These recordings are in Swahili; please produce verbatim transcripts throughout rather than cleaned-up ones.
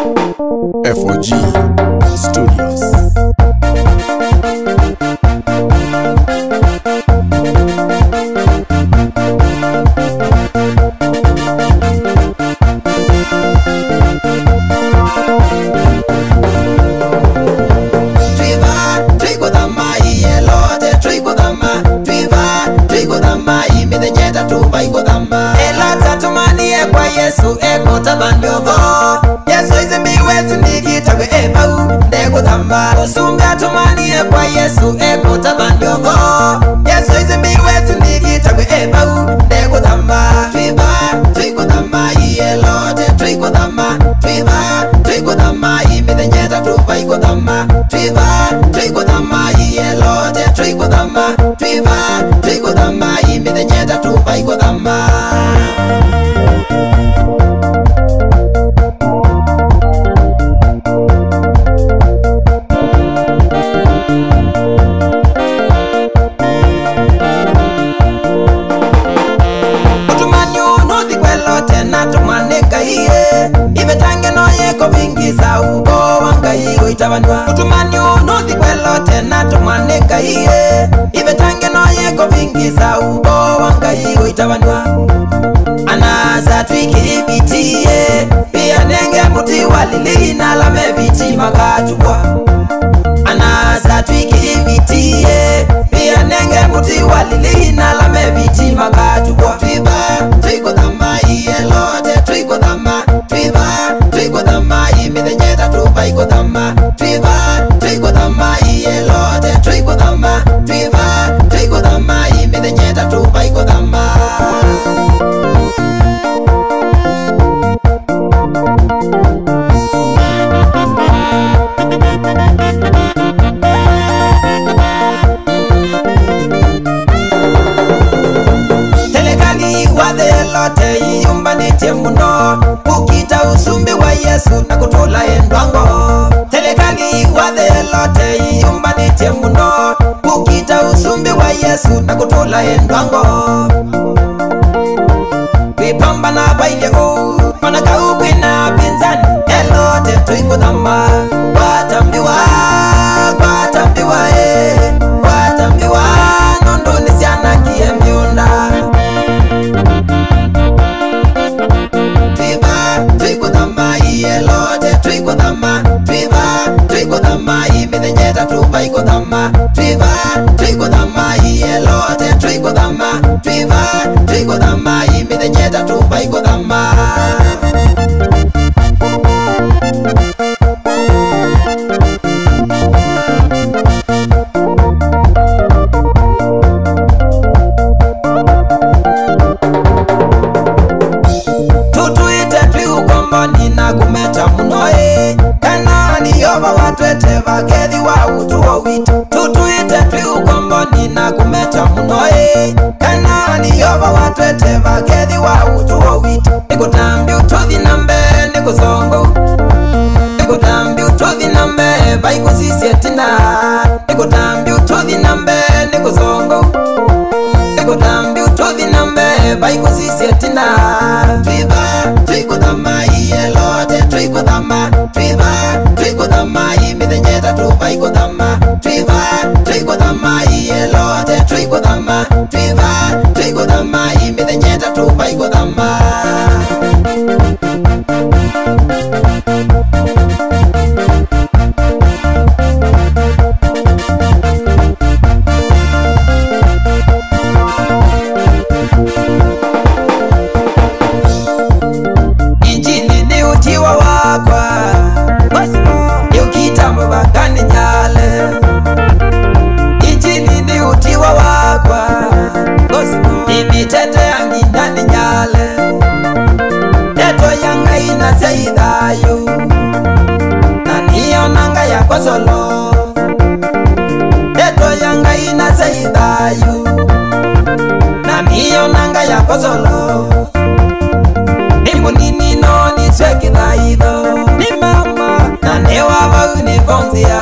F O G Studios. Yesu eko tabandiogo Yesu izimbiwe tunigitagwe ebau Ndego tamba Usumga tumanie kwa Yesu eko tabandiogo Yesu izimbiwe tunigitagwe ebau Ndego tamba Twiba, twigo tamba Iye lote twigo tamba Twiba, twigo tamba Imide nyeta tupa iko tamba Twiba, twigo tamba Iye lote twigo tamba Twiba, twigo tamba Imide nyeta tupa iko tamba Utumani unuthi kwelo tena tumaneka iye Ibe tange noye kovingisa ubo wanga igo itawanwa Anasa twiki bitiye Pia nenge muti walili na lame biti magachukwa Anasa twiki bitiye Pia nenge muti walili na lame biti magachukwa Twiba, twiko dama iye lote twiko dama Twiba, twiko dama imide nyeta tupa iko dama Twiba, twiko dama iye lote twiko dama Twiba, twiko dama imide nyeta tupa iko dama Telekali wade lote iyumba nitie muno Ukita usumbi wa Yesu na kutola endwango Telekali wade lote iyumba nitie muno Ukita usumbi wa Yesu na kutola endwango Wipamba na baile o Manaka ukwe na pinzani Elote tuingo dama Watambiwa, watambiwa eh Watambiwa Nondo nisiana kie miunda Twigo dama iye lote twigo dama Twiba, twigo dama imide nyeta tupa iko dama Twiba, twigo dama iye lote twigo dama Twiba, twigo dama imide nyeta tupa iko dama Vagethi wa utuo witu Tutuite twi ukombo nina kumeta munoe Kana ni yoba watwete vagethi wa utuo witu Nikutambi ututhi nambe nikuzongo Nikutambi ututhi nambe vaiku sisietina Nikutambi ututhi nambe nikuzongo Nikutambi ututhi nambe vaiku sisietina Twiba, twiku dama iye lote twiku dama Twiba, twiku dama imide nyeta tupa iko dama Twiba, twiku dama iye lote twiku dama Twiba, twiku dama imide nyeta tupa iko dama Injili ni utiwa wakwa Yukita mbagani nyale Injili ni utiwa wakwa Imitete yangi ndani nyale Teto yanga ina seidayu Naniyo nanga ya kosolo Teto yanga ina seidayu Naniyo nanga ya kosolo Nimu nini no ni sweki dhaido Ni mama na newa vau ni konzia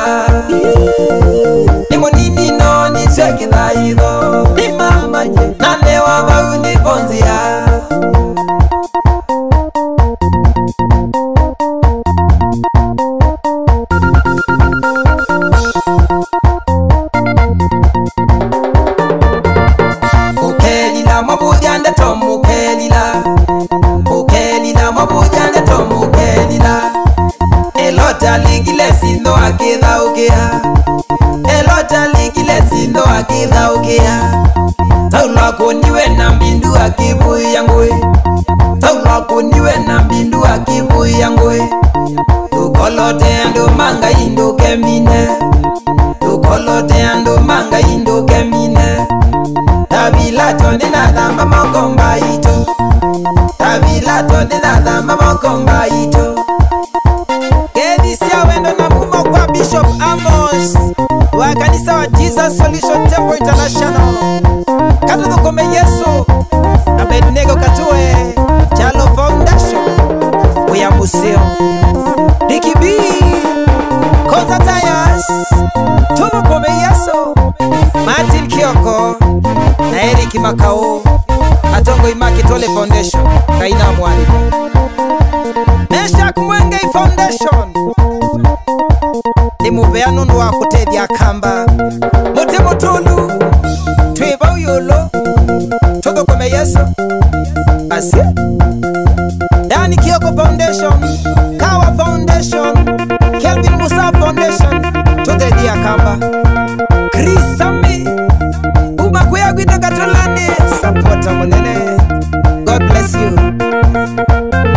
Nimu nini no ni sweki dhaido Ni mama na newa vau ni konzia githaukia taulako niwe na mbindu akibui yangwe taulako niwe na mbindu akibui yangwe tukolote ando manga indo kemine tukolote ando manga indo kemine tabila tonde na damba makomba ito tabila tonde na damba makomba ito Kedisia wendo na mumo kwa Bishop Amos wa kanisa wa Jesus Solution Temple International katu dukome Yesu Abednego Katue Chalo Foundation Uya Museo Diki B Koza Tayas Tumukome Yesu Martin Kioko na Eric Makao Atongo Imaki Tole Foundation Kaina Mwari Mesha Kumwenge Foundation ni mubeano nwa kutethia kamba muti mutulu twiba uyulo tuthukome Yesu asie Dani Kioko Foundation Kawa Foundation Kelvin Musa Foundation tutethia kamba Chris Sami umakuya gwita katulani supporta munene God bless you